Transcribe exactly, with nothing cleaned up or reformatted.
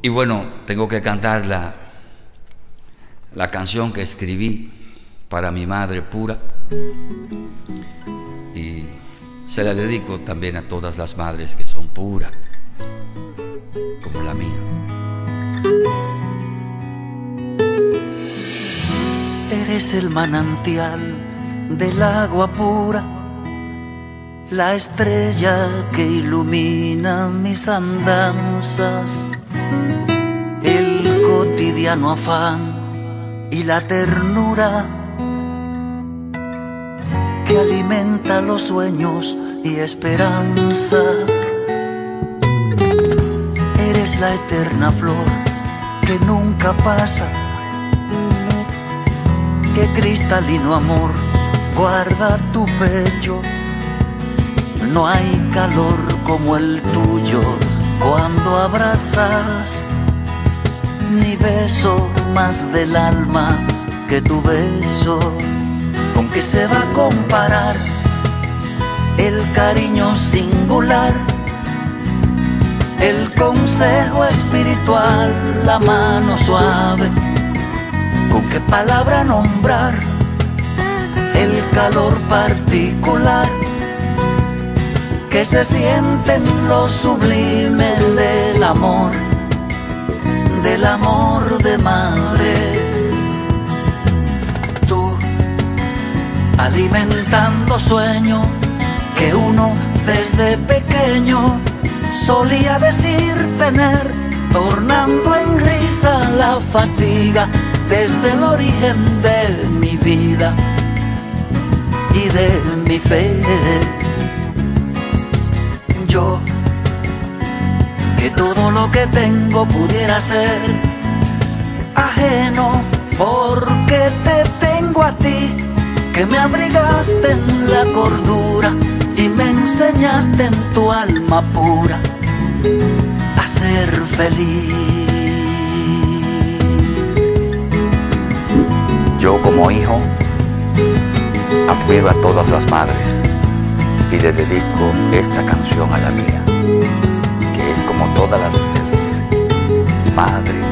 Y bueno, tengo que cantar la, la canción que escribí para mi madre pura, y se la dedico también a todas las madres que son puras, como la mía. Eres el manantial del agua pura, la estrella que ilumina mis andanzas, el cotidiano afán y la ternura que alimenta los sueños y esperanza. Eres la eterna flor que nunca pasa, que cristalino amor guarda tu pecho. No hay calor como el tuyo cuando abrazas, ni beso más del alma que tu beso. ¿Con qué se va a comparar el cariño singular, el consejo espiritual, la mano suave? ¿Con qué palabra nombrar el calor particular que se siente en lo sublime del amor, del amor de madre? Tú, alimentando sueños que uno desde pequeño solía decir tener, tornando en risa la fatiga desde el origen de mi vida y de mi fe. Yo, que todo lo que tengo pudiera ser ajeno, porque te tengo a ti, que me abrigaste en la cordura y me enseñaste en tu alma pura a ser feliz. Yo, como hijo, admiro a todas las madres y le dedico esta canción a la mía, que es como todas las de ustedes, madre